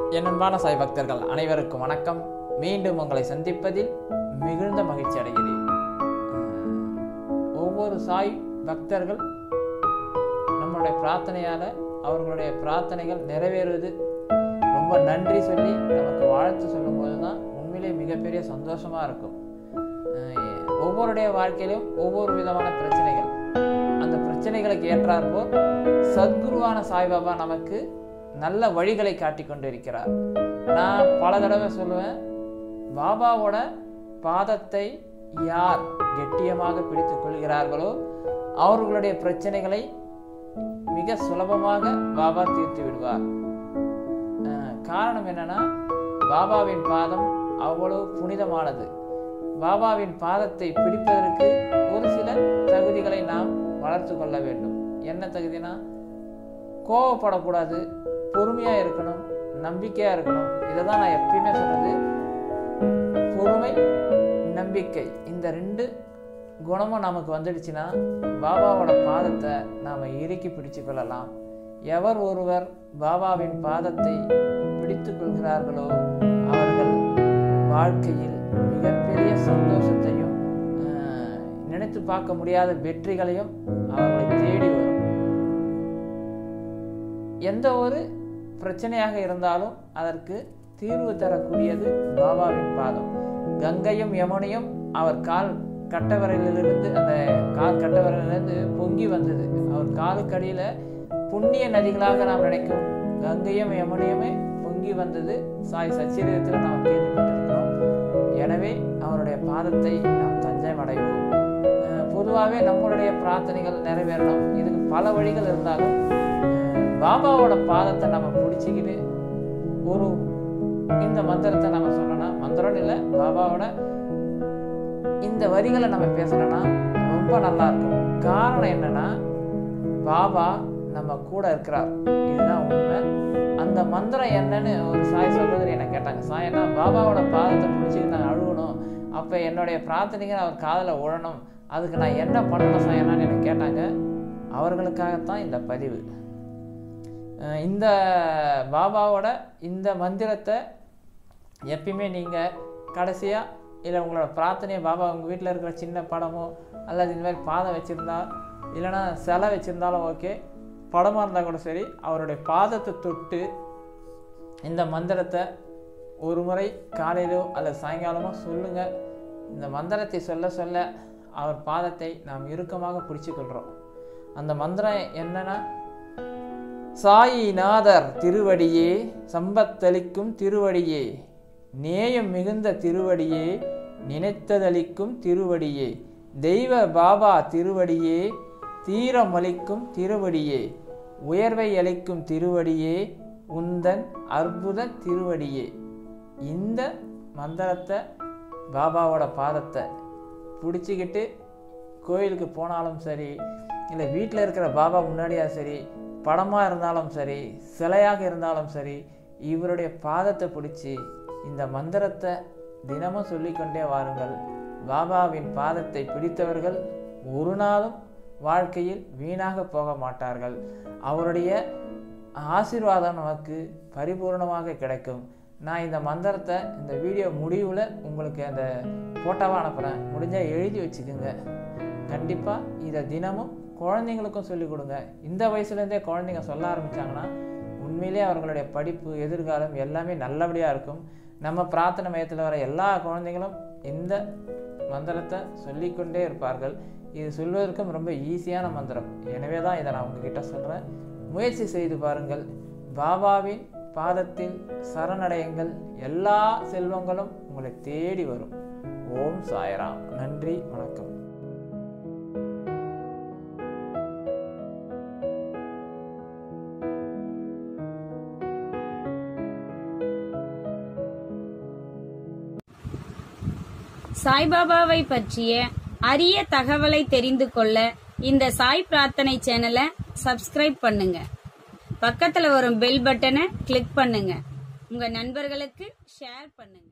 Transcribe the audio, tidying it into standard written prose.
என் அன்பான சாய் பக்தர்கள் அனைவருக்கும் வணக்கம். மீண்டும் உங்களை சந்திப்பதில் மிகுந்த மகிழ்ச்சி அடைகிறேன். ஒவ்வொரு சாய் பக்தர்கள் நம்மளுடைய பிரார்த்தனையால் அவர்களுடைய பிரார்த்தனைகள் நிறைவேறுவது ரொம்ப நன்றி சொல்லி நமக்கு வாழ்த்து சொல்லும் போது தான் உண்மையிலே மிகப்பெரிய சந்தோஷமாக இருக்கும். ஒவ்வொருடைய வாழ்க்கையிலும் ஒவ்வொரு விதமான பிரச்சனைகள், அந்த பிரச்சனைகளுக்கு ஏற்றாற்போல் சத்குருவான சாய்பாபா நமக்கு நல்ல வழிகளை காட்டி கொண்டு இருக்கிறார். நான் பல தடவை சொல்லுவேன், பாபாவோட பாதத்தை யார் கெட்டியமாக பிடித்துக் கொள்கிறார்களோ அவர்களுடைய பிரச்சனைகளை மிக சுலபமாக பாபா தீர்த்து விடுவார். காரணம் என்னன்னா, பாபாவின் பாதம் அவ்வளவு புனிதமானது. பாபாவின் பாதத்தை பிடிப்பதற்கு ஒரு சில தகுதிகளை நாம் வளர்த்து கொள்ள வேண்டும். என்ன தகுதினா, கோவப்படக்கூடாது, பொறுமையா இருக்கணும், நம்பிக்கையா இருக்கணும். இதை தான் நான் எப்பயுமே சொல்றது. பொறுமை, நம்பிக்கை, இந்த ரெண்டு குணமும் நமக்கு வந்துடுச்சுன்னா பாபாவோட பாதத்தை நாம் இறுக்கி பிடிச்சு கொள்ளலாம். எவர் ஒருவர் பாபாவின் பாதத்தை பிடித்து கொள்கிறார்களோ அவர்கள் வாழ்க்கையில் மிகப்பெரிய சந்தோஷத்தையும் நினைத்து பார்க்க முடியாத வெற்றிகளையும் அவர்களை தேடி வரும். எந்த ஒரு பிரச்சனையாக இருந்தாலும் அதற்கு தீர்வு தரக்கூடியது பாபாவின் பாதம். கங்கையும் யமுனையும் அவர் கால் கட்டவரையிலிருந்து, அந்த கால் கட்டவரையிலிருந்து பொங்கி வந்தது. அவர் காலுக்கடியில புண்ணிய நதிகளாக நாம் நினைக்கும் கங்கையும் யமுனையுமே பொங்கி வந்தது சாய் சச்சரிதத்தில் நாம் கேள்விப்பட்டிருக்கிறோம். எனவே அவருடைய பாதத்தை நாம் தஞ்சம் அடைவோம். பொதுவாகவே நம்மளுடைய பிரார்த்தனைகள் நிறைவேறணும். இதுக்கு பல வழிகள் இருந்தாலும் பாபாவோட பாதத்தை நம்ம பிடிச்சிக்கிட்டு ஒரு இந்த மந்திரத்தை நம்ம சொன்னோம்னா, மந்திரம் இல்லை, பாபாவோட இந்த வரிகளை நம்ம பேசணும்னா ரொம்ப நல்லா இருக்கும். காரணம் என்னன்னா, பாபா நம்ம கூட இருக்கிறார், இதுதான் உண்மை. அந்த மந்திரம் என்னன்னு ஒரு சாய் சகோதரி என்ன கேட்டாங்க. சாயனா, பாபாவோட பாதத்தை பிடிச்சிக்கிட்டு நான் அழுகணும், அப்போ என்னுடைய பிரார்த்தனைகள் அவர் காதில் உழணும், அதுக்கு நான் என்ன பண்ணணும் சாயனான்னு எனக்கு கேட்டாங்க. அவர்களுக்காகத்தான் இந்த பதிவு. இந்த பாபாவோட இந்த மந்திரத்தை எப்பயுமே நீங்கள் கடைசியாக இல்லை உங்களோட பிரார்த்தனையை பாபா உங்கள் வீட்டில் இருக்கிற சின்ன படமோ அல்லது இந்த மாதிரி பாதம் வச்சுருந்தா இல்லைன்னா சிலை வச்சுருந்தாலும் ஓகே, படமாக இருந்தால் கூட சரி, அவருடைய பாதத்தை தொட்டு இந்த மந்திரத்தை ஒரு முறை காலையிலோ அல்லது சாயங்காலமோ சொல்லுங்கள். இந்த மந்திரத்தை சொல்ல சொல்ல அவர் பாதத்தை நாம் இறுக்கமாக பிடிச்சு கொள்கிறோம். அந்த மந்திரம் என்னன்னா, சாயிநாதர் திருவடியே, சம்பத்தளிக்கும் திருவடியே, நேயம் மிகுந்த திருவடியே, நினைத்ததளிக்கும் திருவடியே, தெய்வ பாபா திருவடியே, தீரமளிக்கும் திருவடியே, உயர்வை அளிக்கும் திருவடியே, உந்தன் அற்புத திருவடியே. இந்த மந்திரத்தை பாபாவோட பாதத்தை பிடிச்சிக்கிட்டு கோயிலுக்கு போனாலும் சரி, இல்லை வீட்டில் இருக்கிற பாபா முன்னாடியா சரி, படமாக இருந்தாலும் சரி, சிலையாக இருந்தாலும் சரி, இவருடைய பாதத்தை பிடிச்சி இந்த மந்திரத்தை தினமும் சொல்லிக்கொண்டே வாருங்கள். பாபாவின் பாதத்தை பிடித்தவர்கள் ஒரு நாளும் வாழ்க்கையில் வீணாக போக மாட்டார்கள். அவருடைய ஆசீர்வாதம் நமக்கு பரிபூர்ணமாக கிடைக்கும். நான் இந்த மந்திரத்தை இந்த வீடியோ முடிவில் உங்களுக்கு அந்த ஃபோட்டோவாக அனுப்புகிறேன். முடிஞ்சால் எழுதி வச்சுக்கோங்க. கண்டிப்பாக இதை தினமும் குழந்தைங்களுக்கும் சொல்லிக் கொடுங்க. இந்த வயசுலேருந்தே குழந்தைங்க சொல்ல ஆரம்பித்தாங்கன்னா உண்மையிலே அவர்களுடைய படிப்பு, எதிர்காலம் எல்லாமே நல்லபடியாக இருக்கும். நம்ம பிரார்த்தனை மையத்தில் வர எல்லா குழந்தைங்களும் இந்த மந்திரத்தை சொல்லிக்கொண்டே இருப்பார்கள். இது சொல்வதற்கும் ரொம்ப ஈஸியான மந்திரம். எனவே தான் இதை நான் உங்ககிட்ட சொல்கிறேன். முயற்சி செய்து பாருங்கள். பாபாவின் பாதத்தில் சரணடையுங்கள். எல்லா செல்வங்களும் உங்களை தேடி வரும். ஓம் சாய்ராம். நன்றி, வணக்கம். சாய்பாபாவை பற்றிய அரிய தகவலை தெரிந்து கொள்ள இந்த சாய் பிரார்த்தனை சேனலை சப்ஸ்கிரைப் பண்ணுங்க. பக்கத்துல வரும் பெல் பட்டனை கிளிக் பண்ணுங்க. உங்க நண்பர்களுக்கு ஷேர் பண்ணுங்க.